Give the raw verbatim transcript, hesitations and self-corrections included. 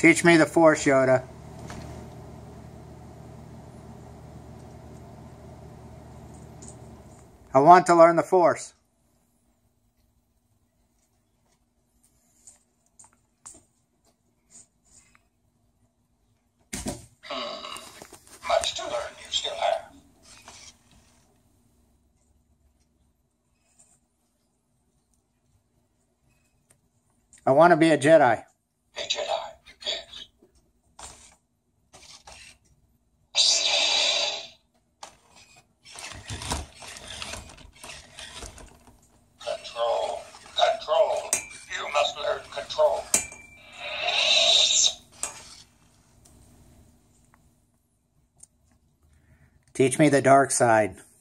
Teach me the Force, Yoda. I want to learn the Force. Hmm. Much to learn you still have. I want to be a Jedi. A Jedi, yes. Control. Control. You must learn control. Teach me the dark side.